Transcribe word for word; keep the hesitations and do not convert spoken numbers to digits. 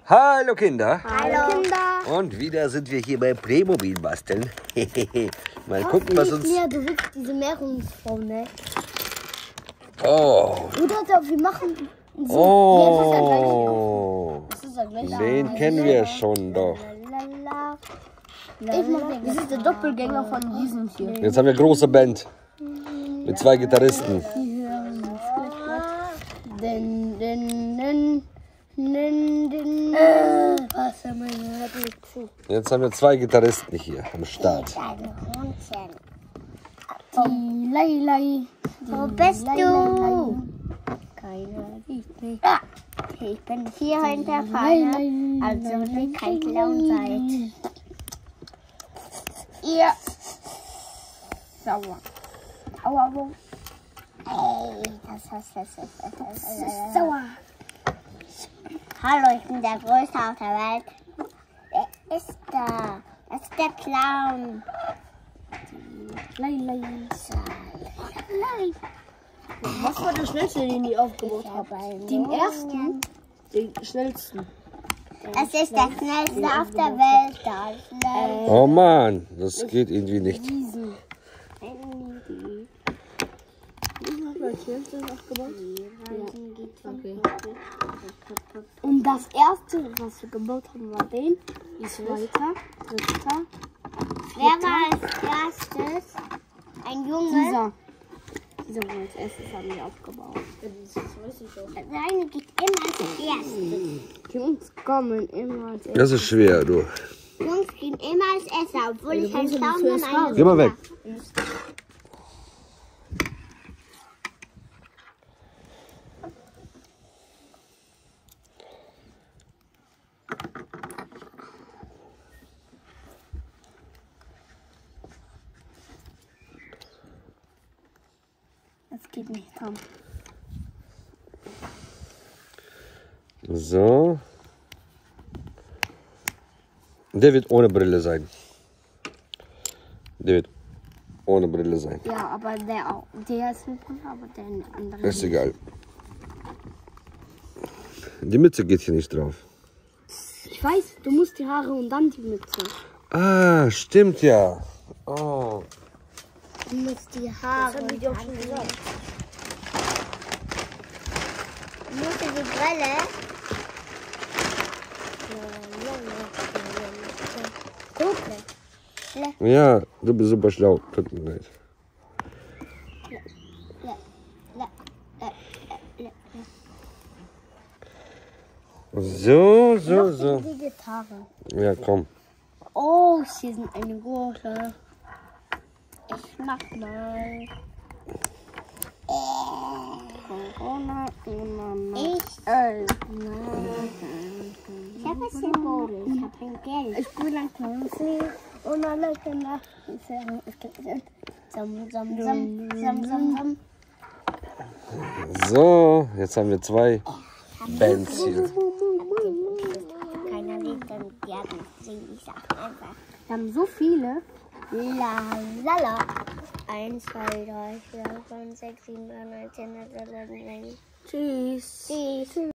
Hallo Kinder. Hallo Kinder. Und wieder sind wir hier bei Playmobil basteln. Mal gucken, was uns... Ja, du willst diese Meerjungfrau, ne? Oh. Oder wir machen so. Oh. Das ist ja gleich. Den kennen wir schon doch. Ich mach den. Das ist der Doppelgänger von diesem hier. Jetzt haben wir große Band. Mit zwei Gitarristen. Den, den, den, den, den. Was haben wir zu? Jetzt haben wir zwei Gitarristen hier am Start. Die Leilei. Wo bist du? Keiner sieht mich. Ich bin hier hinter vorne, also nicht kein Clown seid. Ihr sauer. Aua, wo? Ey, das ist das, das, das, das, das sauer. Hallo, ich bin der Größte auf der Welt. Wer ist da? Das ist der Clown. Leilei. Was war der schnellste, den die aufgebaut haben? Den ersten? Den schnellsten. Es ist der schnellste auf der Welt. Da schnell. Oh Mann, das geht irgendwie nicht. Und das erste, was wir gebaut haben, war den. Zweiter, dritter. Wer war als erstes? Ein Junge? Dieser. Dieser war als erstes, haben wir aufgebaut. Der eine geht immer als erstes. Jungs kommen immer als erstes. Das ist schwer, du. Jungs gehen immer als erstes, obwohl ich ein Clown bin. Eine Geh mal weg. Das geht nicht, komm. So. Der wird ohne Brille sein. Der wird ohne Brille sein. Ja, aber der auch. Der ist mit Brille, aber der andere. Ist egal. Die Mütze geht hier nicht drauf. Ich weiß, du musst die Haare und dann die Mütze. Ah, stimmt ja. Oh. Du musst die Haare. Das haben die doch schon gesagt. Du musst die Brille. Guck. Ja, du bist super schlau. Tut mir leid. So, so, so. Die Gitarre. Ja, komm. Oh, hier sind eine große. Ich mach mal. Corona, Ich. Äh, Ich habe ein Symbol. Ich habe ein Geld. ich bin ein Clown und alle Kinder sagen, es gibt Sam, sam, sam, sam, sam, sam. So, jetzt haben wir zwei Bands hier. Keiner liebt den Gärten. Ich sag einfach. Wir haben so viele. La, la, la. eins, zwei, drei, vier, fünf, sechs, sieben, acht, neun, zehn, elf, zwölf, dreizehn. Tschüss. Tschüss.